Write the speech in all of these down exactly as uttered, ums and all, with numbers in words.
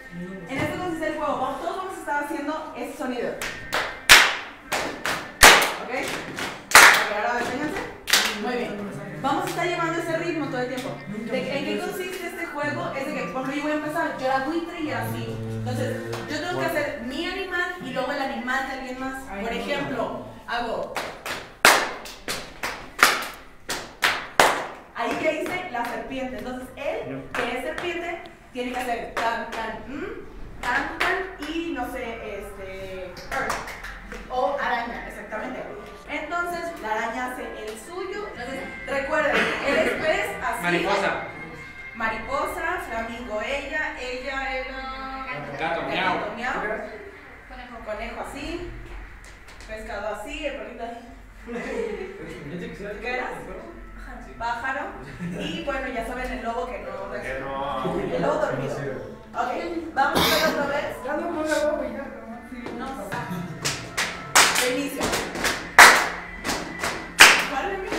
En esto consiste el juego. Vamos, todos vamos a estar haciendo ese sonido. ¿Ok? Ahora deténganse. Muy bien. Vamos a estar llevando ese ritmo todo el tiempo. ¿De ¿En qué consiste este juego? Es de que, por ejemplo, yo voy a empezar. Yo era buitre y era así. Entonces, yo tengo que hacer mi animal y luego el animal de alguien más. Por ejemplo, hago. Ahí ya hice la serpiente. Entonces, él, que es serpiente, tiene que hacer tan, tan, mm, tan, tan y no sé, este. Earth. O araña, exactamente. Entonces, la araña hace el suyo. Entonces, recuerden, él es pez, así. Mariposa. Mariposa, flamingo, ella, ella, él. Gato, miau. Gato, miau. Conejo, conejo así. Pescado así, el perrito así. ¿Qué eras? Pájaro. Y bueno, ya saben el lobo que no. Que no. El lobo dormido. Ok, vamos a ver otra vez. Ya no pongo la boba y ya. No, reinicio. ¿Cuál es mi?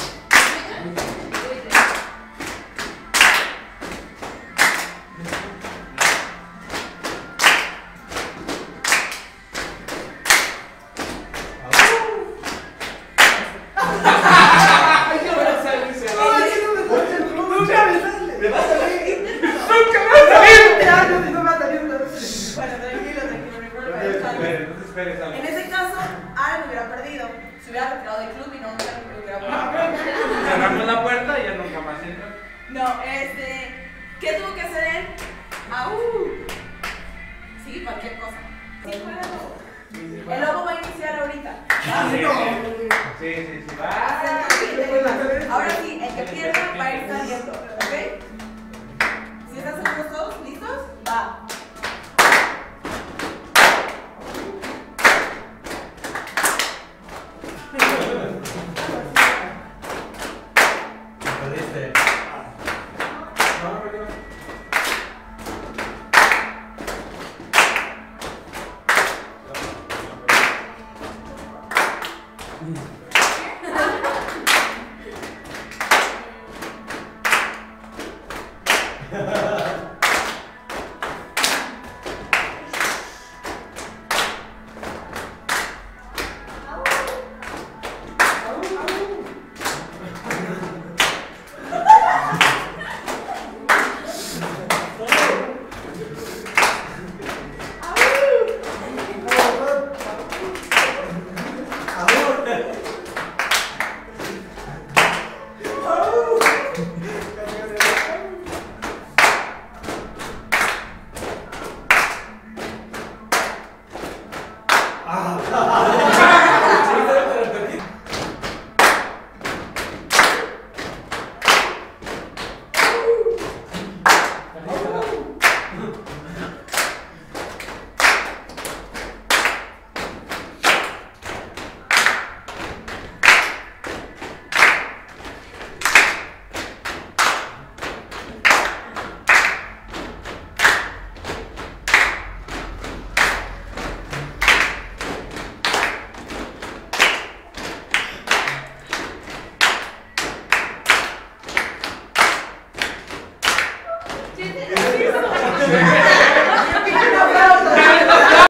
En ese caso, Alan hubiera perdido. Se hubiera retirado del club y no me hubiera perdido. Cerramos la puerta y ya nunca más entra. No, este. ¿Qué tuvo que hacer él? ¡Au! Sí, cualquier cosa. Sí, fuera lobo. El lobo va a iniciar ahorita. Sí, sí, sí. Va. Ahora sí, el que pierda va a ir saliendo. ¿Ok? Si estás seguros